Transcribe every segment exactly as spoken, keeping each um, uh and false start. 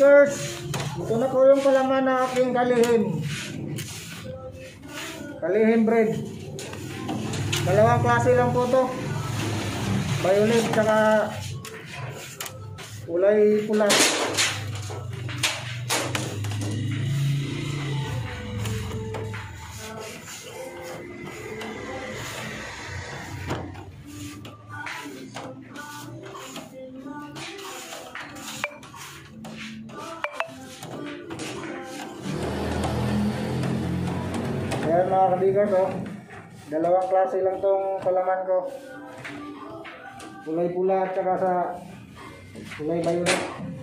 kabikers, ito na po yung palaman na aking kalihin. Kalihin bread. Dalawang klase lang po to. Violet tsaka kulay pula. Ayan mga kabikers, oh. Dalawang klase lang tong palaman ko. Kulay pula at saka sa kulay violet.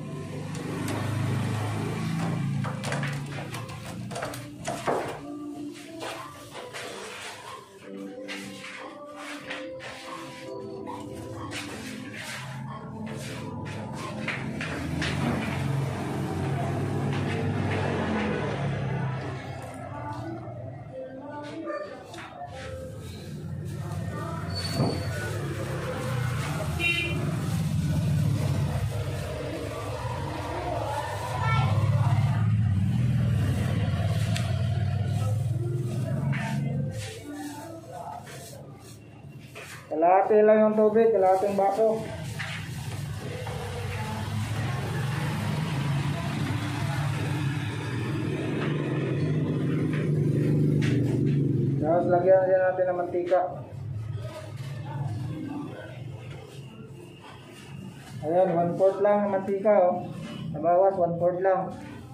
Kalahati lang yung tubig, kalahating baso. Tapos lagyan din natin ng mantika. Ayan, one fourth lang ng mantika, oh. Nabawas, one fourth lang.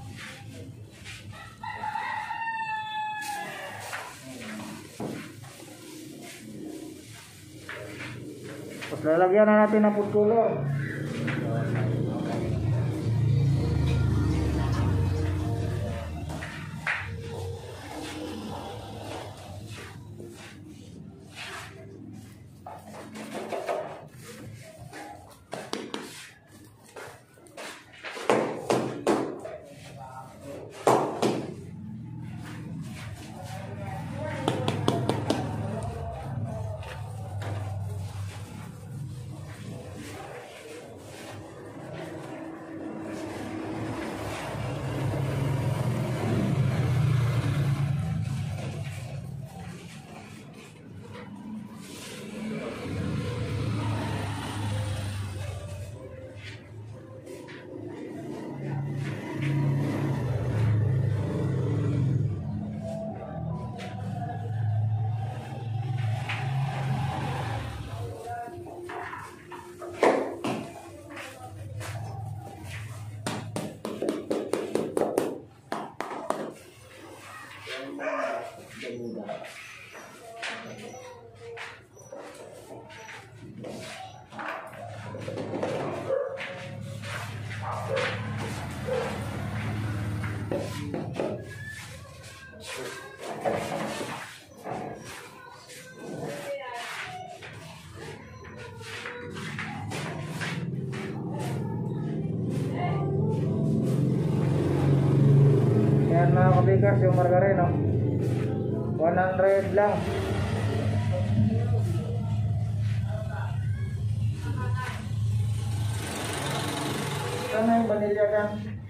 Tapos lalagyan na natin ng food color. Ayan mga kabikers, yung margarine, no? one hundred lang. Saan na yung vanilya kan?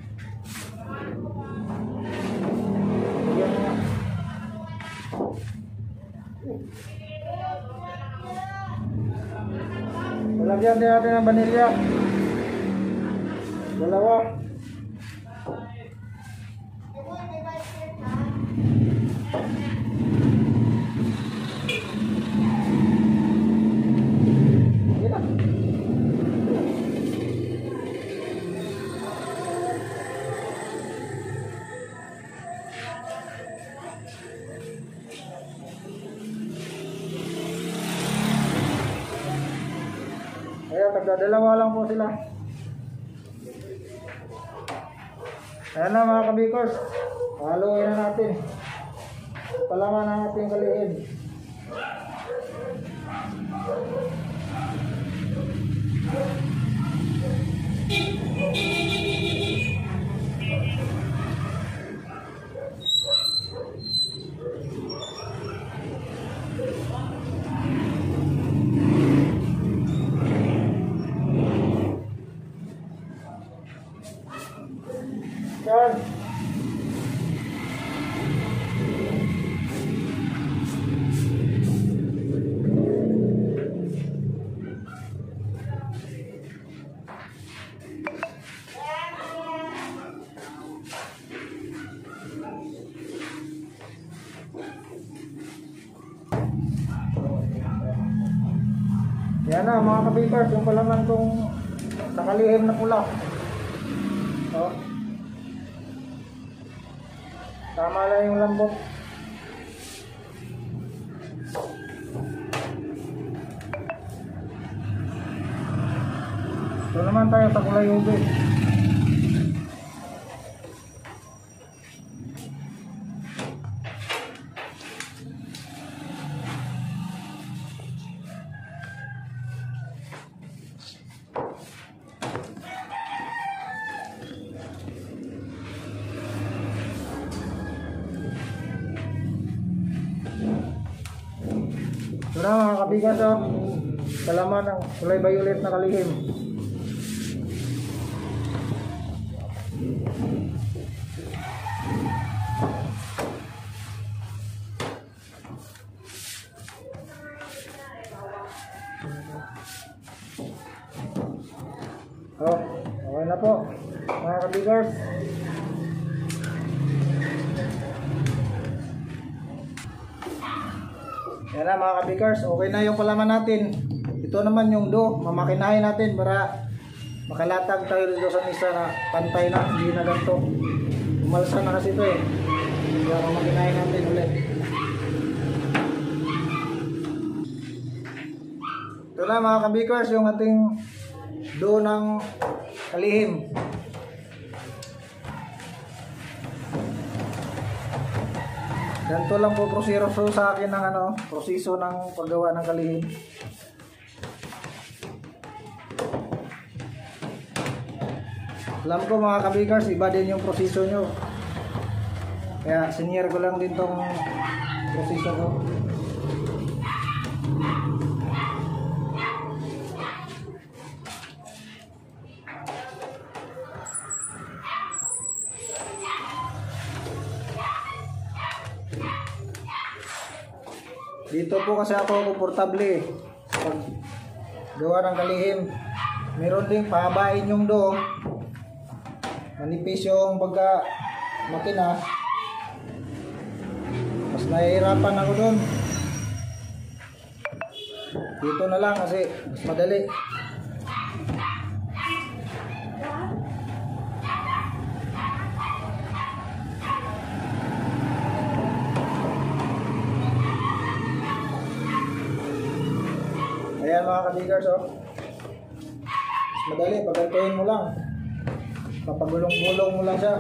Lagyan din natin ng vanilya. Dalawa. Ayan, tagdadalawa lang po sila. Ayan na mga kabikers, haluin na natin. Palaman na natin kalihin. Yan na mga kabikers, yung palaman kong nakalihim na pula. So, tama lang yung lambot. Ito naman tayo sa kulay ube. Ito na mga kabigas, oh. Kalaman ng kulay violet na kalihim. Oh, okay na po mga kabigers. Yan na mga kabigers, okay na yung palaman natin. Ito naman yung do, mamakinahin natin para makalatag tayo dito sa misa na pantay na, hindi na ganito. Umalsa na kasi ito eh. Kaya mamakinahin natin ulit. Ito na mga kabigers, yung ating do ng kalihim. Ganito lang po proseso sa akin ng ano, proseso ng paggawa ng kalihim. Alam ko mga kabikers, iba din yung proseso nyo. Kaya senior ko lang din tong proseso ko. Dito po kasi ako komportable pag gawa ng kalihim. Meron ding pahabain yung do. Manipis yung pagka makina. Mas nahihirapan ako doon. Dito na lang kasi mas madali. Ayan mga kabigers, oh. Mas madali, pagantuhin mo lang. Papagulong-gulong mo lang siya.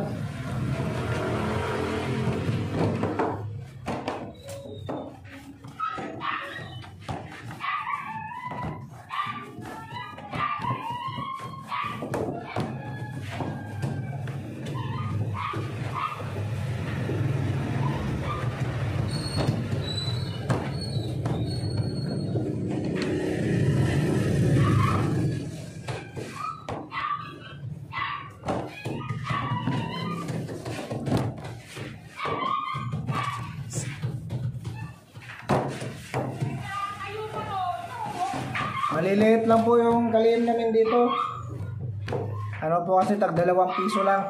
Maliliit lang po yung kalihim namin dito. Ano po kasi tag dalawang piso lang.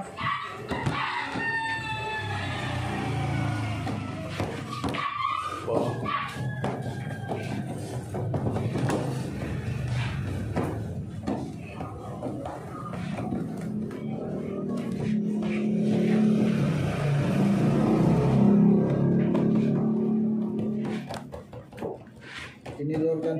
Wow. Tinilorgan.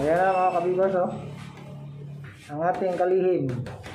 Ayan na mga kabigos, oh. Ang ating kalihim.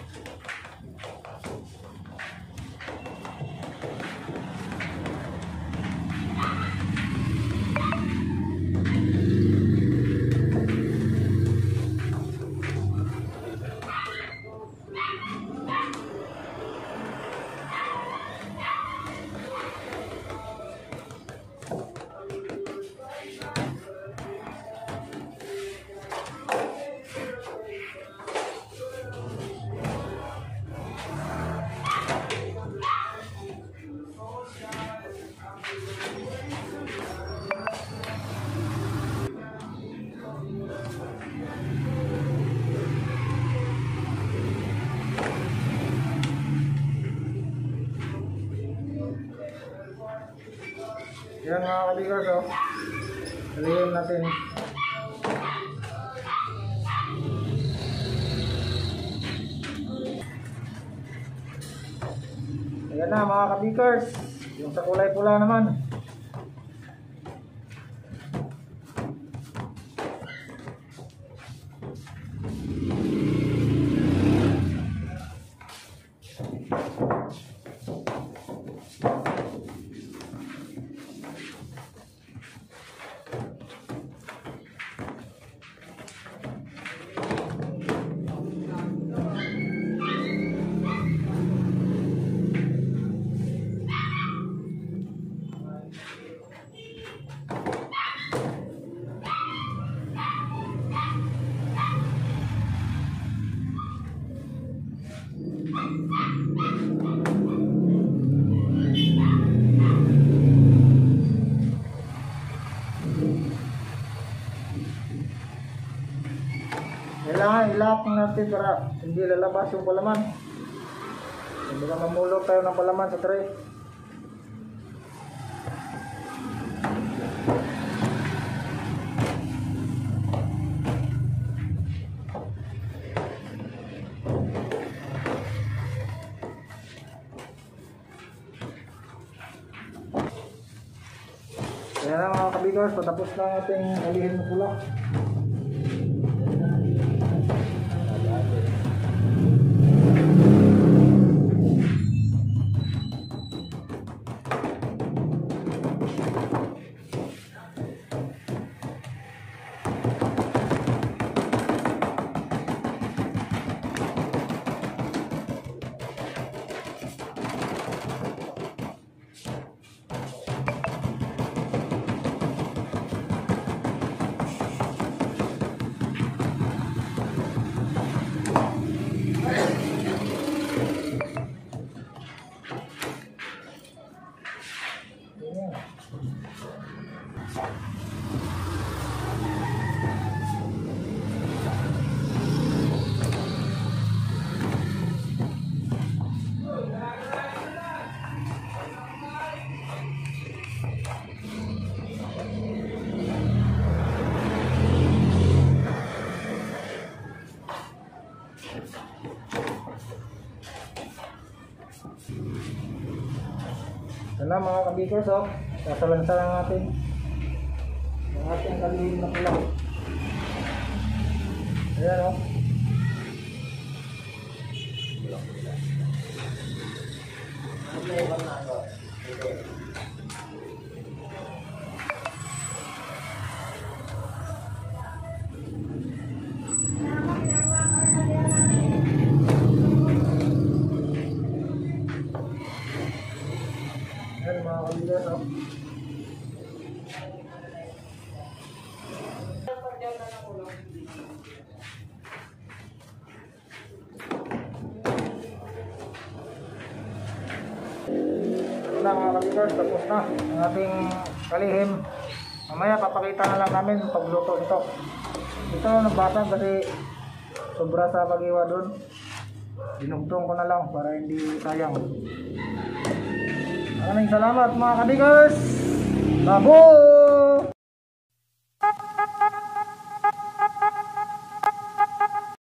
Yan mga kabigos, oh. Kalihim natin. Ayan na mga kabigos. Yung sa kulay pula naman. Kailangan ilak natin para hindi lalabas yung palaman. Hindi na mamulog tayo ng palaman sa tray. Kaya na mga kabigos, patapos na ating kalihim na pula. Ito na mga kabigos, oh. Sasalansa lang natin ang ating kalihim na pula. Ayan, oh. Ayan mga kabigos, oh. Ito na mga kabigos, tapos na ang ating kalihim. Mamaya papakita na lang namin pagluto nito. Ito nagbasag kasi sobra sa pag-iwa dun. Dinugtong ko na lang para hindi sayang. Maraming salamat mga kabigos. Babo!